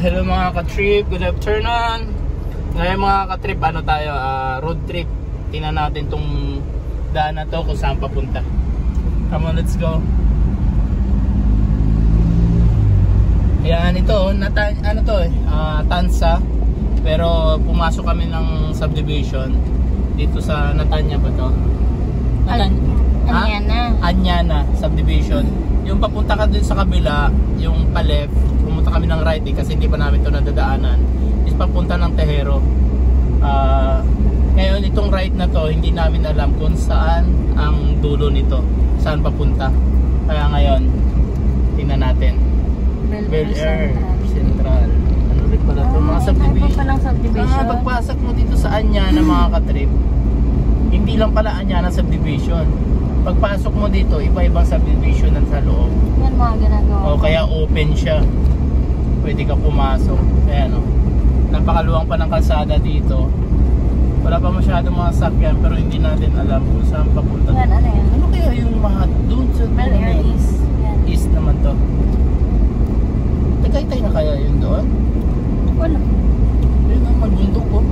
Hello mga ka-trip, good afternoon. Ngayon mga ka-trip, ano tayo, road trip. Tingnan natin tong daan na to kung saan papunta. Come on, let's go. Ayan, ito, ano to Tansa. Pero pumasok kami ng subdivision dito sa Natanya ba to? Anyana subdivision. Yung papunta ka dun sa kabila, yung pa-left, pumunta kami ng right kasi hindi pa namin ito nadadaanan. Is papunta ng Tejero. Ngayon itong right na to, hindi namin alam kung saan ang dulo nito, saan papunta. Kaya ngayon, tingnan natin. Bel Air Central. Ano rin pala ito? Mga subdivision. Pagpasok mo dito sa Anyana mga ka-trip, hindi lang pala Anyana subdivision. Pagpasok mo dito, iba-ibang subdivision sa loob. Yan mga ginagawa. O kaya open siya. Pwede ka pumasok. Ayan o. Napakaluwang pa ng kalsada dito. Wala pa masyadong mga sakyan pero hindi natin alam kung saan papunta. Yan, ano yan? Ano kaya yung mga doon sa Bel Air East. Yan. East naman to. Tagaytay na kaya yun doon? Wala. Yun ang magbundok ko.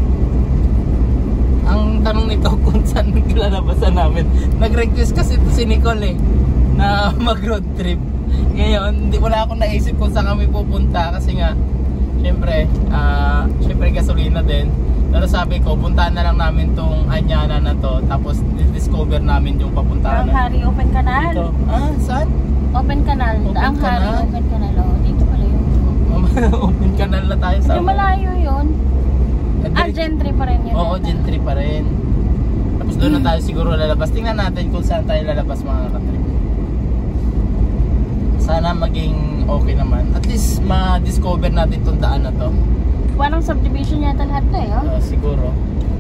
Ang tanong nito kung saan nilalabasan namin. Nag-request kasi ito si Nicole na mag-road trip. Ngayon, wala akong naisip kung saan kami pupunta kasi nga syempre gasolina din. Pero sabi ko, puntahan na lang namin tong Anyana na to tapos discover namin yung papuntahan. Ang Hari Open Canal. Dito. Saan? Open Canal. Ang Hari Open Canal. Dito pala yun. Open Canal na tayo sa. Hindi malayo yun. Gentry pa rin yun. Oo, Gentry pa rin. Tapos doon na tayo siguro lalabas. Tingnan natin kung saan tayo lalabas mga ka-trip. Sana maging okay naman. At least ma-discover natin itong daan na to. Walang subdivision yata lahat na siguro.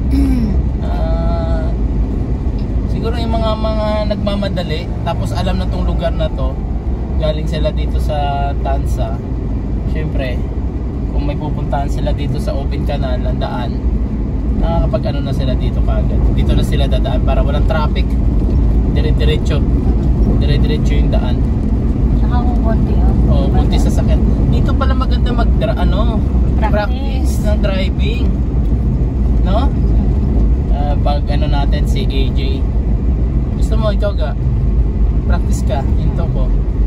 Siguro yung mga nagmamadali. Tapos alam na tong lugar na to. Galing sila dito sa Tansa. Siyempre kung may pupuntahan sila dito sa Open Canal ang daan, nakakapag ano na sila dito kaagad. Dito na sila dadaan para walang traffic. Dire-diretso yung daan. Saka kung konti konti sasakyan. Dito pala maganda practice ng driving. No? Pag natin si AJ. Gusto mo ikaw ga? Practice ka, hinto ko.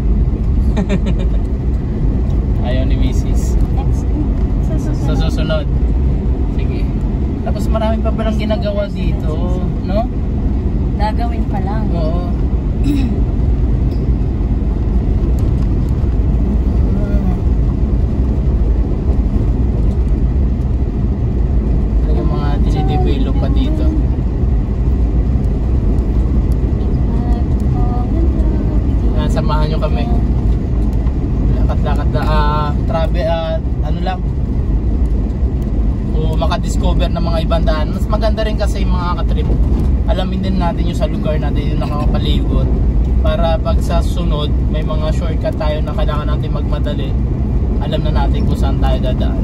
Ayaw ni Mrs. Sa susunod. Sige. Tapos marami pa palang ginagawa dito, no? Gagawin pa lang. Oo. Talaga mga dinidevelop pa dito. Samahan nyo kami. Lakad-lakad na travel ano lang o makadiscover ng mga ibang daan. Mas maganda rin kasi yung mga ka-trip, alamin din natin yung sa lugar natin yung nakakapaligot para pag sa sunod may mga shortcut tayo na kailangan natin magmadali, alam na natin kung saan tayo dadaan.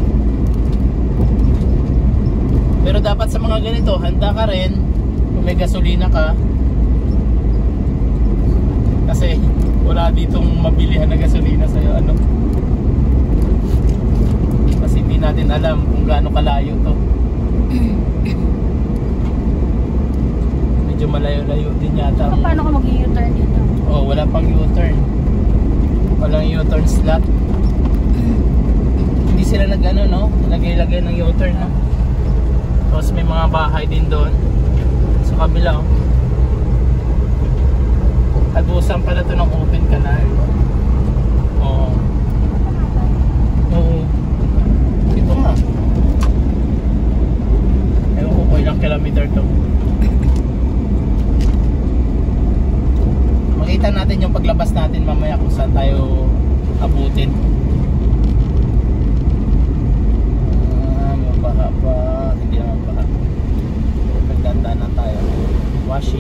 Pero dapat sa mga ganito handa ka rin kung may gasolina ka kasi wala ditong mabilihan na gasolina sa'yo, kasi hindi natin alam kung gaano kalayo to. Medyo malayo-layo din yata. Paano ka mag-U-turn dito? Wala pang U-turn. Walang U-turn slot. Hindi sila lagay-lagay ng U-turn, no? Tapos may mga bahay din doon sa kabila, Agusan pala ito ng Open Canal. Oo. Ito nga. Ewan ko kung ilang kilometer to. Makita natin yung paglabas natin mamaya kung saan tayo abutin. Mabaha pa. Hindi naman baha. Nagdanda na tayo. Washi.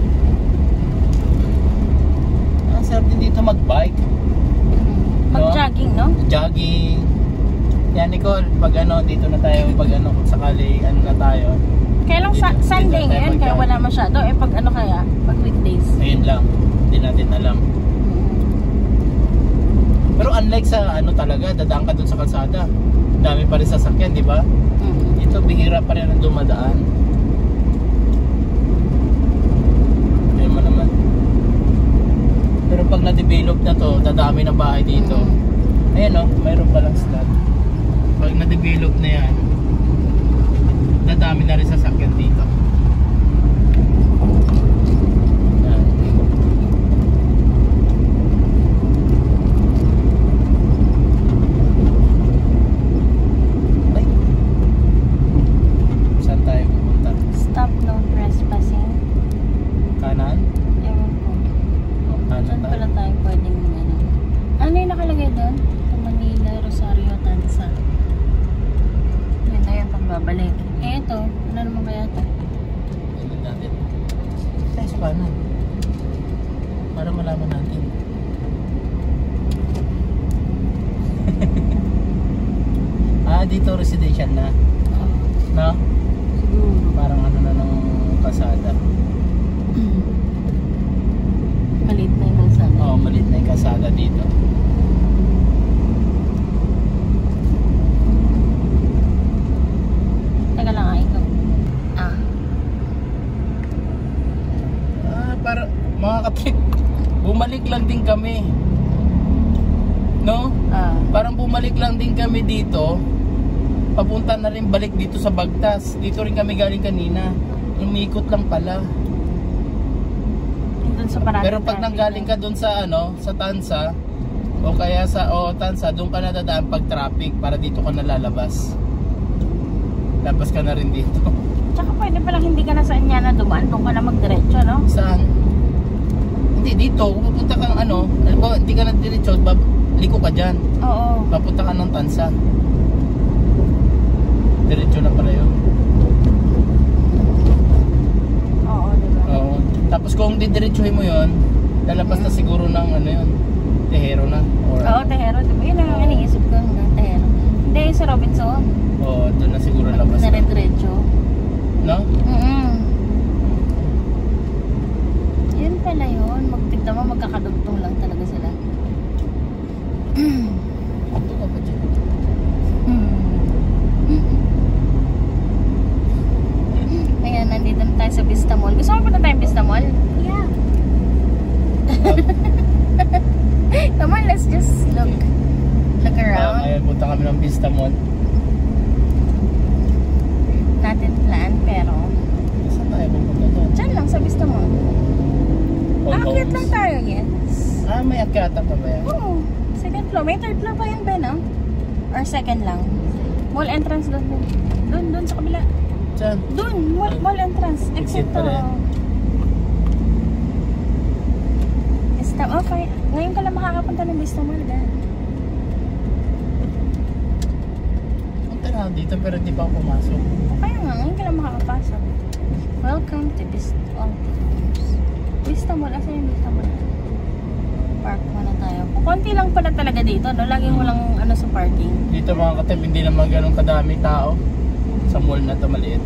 Sarap din dito mag-bike. Mag-jogging, no? Jogging. Yan Nicole, pag dito na tayo, pag kung sakali na tayo. Kaya lang Sunday ngayon, kaya wala masyado. Pag kaya? Pag weekdays. Ayun lang, hindi natin alam. Pero unlike sa ano talaga, dadaan ka dun sa kalsada. Dami pa rin sasakyan, di ba? Dito bihira pa rin ang dumadaan. Hindi mo naman. Pero pag na-develop na to, dadami na bahay dito. Ayan o, mayroon palang slot. Pag na-develop na yan, dadami na rin sasakyan dito. Yan. Ay. Saan tayo pupunta? Stop no trespassing. Kanan? Ewan ko. O, kanan Saan tayo. pala tayo pwedeng ano? Ano yung nakalagay doon? Sa Manila, Rosario, Tansa. Yun na yung pagbabalik. Eh ito, ano naman kaya ito? Tingnan natin. Tayo sa kanan. Para malaman natin. Dito residential na. No? Siguro. Parang ano na ng kasada. Maliit na yung kalsada. Oo, maliit na yung kasada dito. Teka lang, ikaw. Para mga katrip, bumalik lang din kami. No? Parang bumalik lang din kami dito. Papunta na rin balik dito sa Bagtas. Dito rin kami galing kanina. Umikot lang pala. Doon sa parang Pero pag nanggaling ka doon sa ano, sa Tansa o kaya sa Tansa, doon ka na dadaan pag traffic para dito ka nalalabas. Labas ka na rin dito. Tsaka pwede palang hindi ka na saan niya na dumaan. Doon ka na magdiretso, no? Saan? Hindi dito. Kung pupunta kang ano, hindi ka na diretso, liko ka dyan. Oo. Papunta ka ng Tansa. Diretso na pala yun. Oo, diba? Oo. Tapos kung didiretsuhin mo yun, lalabas na siguro ng ano yun, Tehero na. Or, Oo, Tehero. Diba? Yun ang iniisip ko hanggang Tehero. Hindi, sa Robinson. Oo, doon na siguro labas na. Diretso. No? Yun pala yun. Magtignan mo, magkakadugtong lang talaga sila. Ito ka pa dyan. Ayan, nandito na tayo sa Vista Mall. Gusto mo punta tayo sa Vista Mall? Yeah. Come on, let's just look around. Ngayon punta kami ng Vista Mall. Natin plan, pero Saan tayo pupunta doon? dyan lang sa Vista Mall. Akyat lang tayo, yes. May akyata pa ba yan? Oo. Second floor. May third floor pa yan, Ben, no? Or second lang? Mall entrance doon. Doon sa kabila. Saan? Doon, mall entrance. Exit to. pala yan. Vista, okay. Ngayon ka lang makakapunta ng Vista Mall, Ben. Punta na dito pero di pa ako pumasok. Kaya nga, ngayon ka lang makakapasok. Welcome to Vista Mall. Vista Mall, asa yung Vista Mall? Park muna tayo. Konti lang pala talaga dito, no? Laging walang ano sa parking. Dito mga katip, hindi naman ganun kadami tao. Sa mall na ito maliit.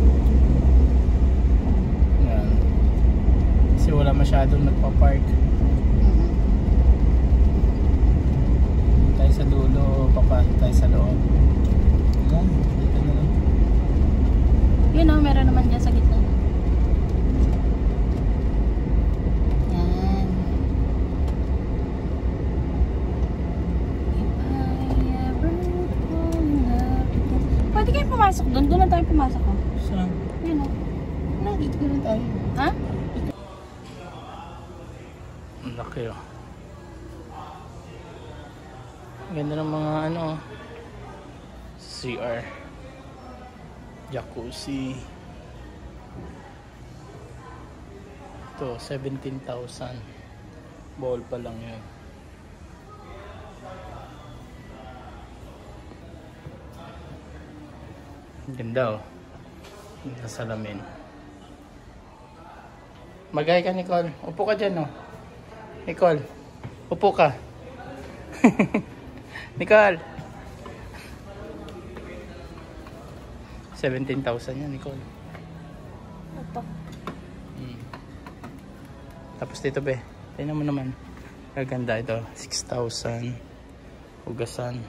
Yan. Kasi wala masyadong nagpa-park. Tayo sa dulo, papasok tayo sa loob. Yan, dito na lang. Yun o, meron naman dyan sa gitna. Yan. If I ever fall in love again. Pwede kayo pumasok doon? Doon na tayo pumasok o. Saan? Yun o. Wala, dito na lang tayo. Ha? Ang laki oh. Ganda ng mga ano, CR, jacuzzi. Ito 17,000. Ball pa lang yun. Ganda oh. Ganda salamin. Magay ka, Nicole. Upo ka dyan oh. Nicole, upo ka. Nicole. 17,000 yan, Nicole. Ito. Tapos dito be, tingnan mo naman. Gaganda ito, 6,000. Hugasan.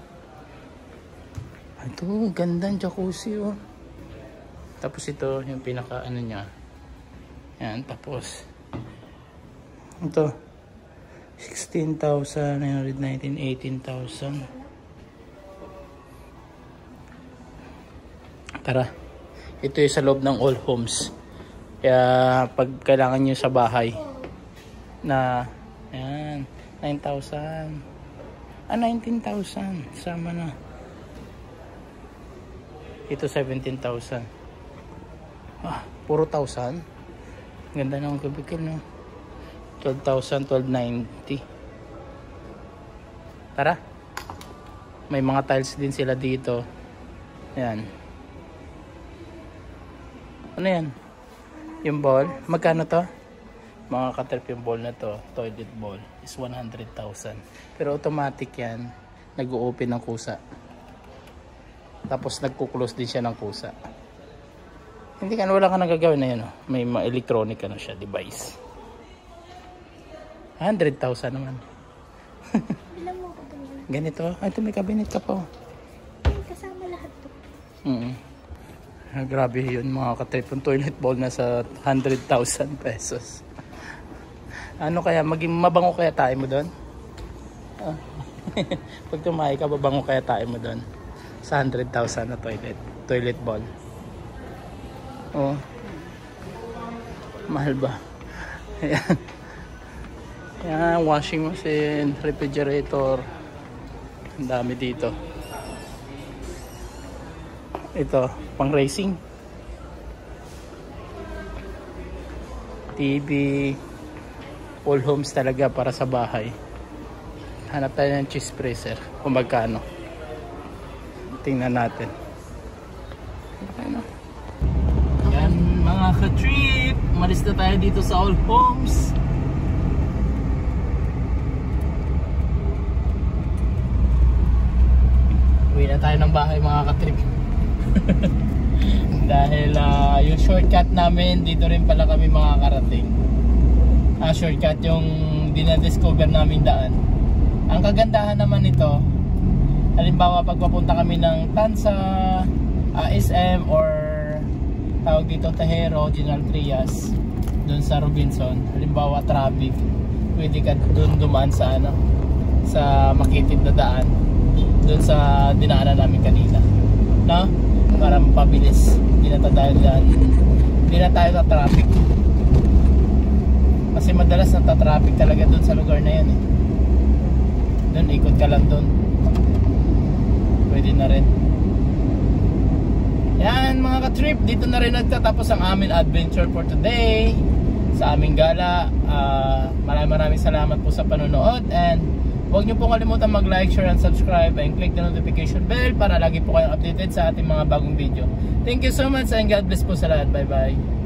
Ito, gandang jacuzzi oh. Tapos ito, yung pinaka ano niya. Yan, tapos ito 16,919, 18,000. Tara. Ito yung sa loob ng all homes. Kaya pag kailangan nyo sa bahay na yan, 9,000. 19,000. Sama na. Ito 17,000. Puro 1,000. Ganda ng kubikel, no? 12,000, 1290. Tara. May mga tiles din sila dito. Ayan. Ano yan? Yung ball. Magkano to? Mga katrip, yung ball na to, toilet ball, is 100,000. Pero automatic yan. Nag-o-open ng kusa. Tapos nagko-close din siya ng kusa. Hindi ka, wala ka nang gagawin na yan. Oh. May electronic ano siya, device. 100,000 naman. Bilang mo ko doon. Ganito. Ay, ito may cabinet ka po. Ay, kasama lahat to. Grabe yun mga katrip. Yung toilet bowl na sa 100,000 pesos. Ano kaya? Maging mabango kaya tayo mo doon? Pag tumahay ka, mabango kaya tayo mo doon? Sa 100,000 na toilet bowl. Oh. Mahal ba? Ayan. Yan, washing machine, refrigerator. Ang dami dito. Ito, pang racing. TV. All homes talaga para sa bahay. Hanap tayo ng cheese freezer. Kung magkano. Tingnan natin. Yan mga ka-trip. Malis na tayo dito sa all homes. Uwi na tayo ng bahay mga ka-trip. Dahil yung shortcut namin, dito rin pala kami makakarating. Shortcut yung dinadiscover namin daan. Ang kagandahan naman nito, halimbawa pag papunta kami ng Tansa, SM or tawag dito Tahero, General Trias, dun sa Robinson, halimbawa traffic, pwede ka dun dumaan sa ano, sa makitid na daan, dun sa dinaanan namin kanina, no? Para mapabilis, hindi na tayo sa traffic. Kasi madalas nata-traffic talaga dun sa lugar na yan eh. Dun, ikot ka lang dun. Pwede na rin. Yan mga ka-trip, dito na rin nagtatapos ang aming adventure for today sa aming gala. Maraming salamat po sa panonood, and huwag niyo pong kalimutan mag-like, share, and subscribe, and click the notification bell para lagi po kayong updated sa ating mga bagong video. Thank you so much and God bless po sa lahat. Bye bye.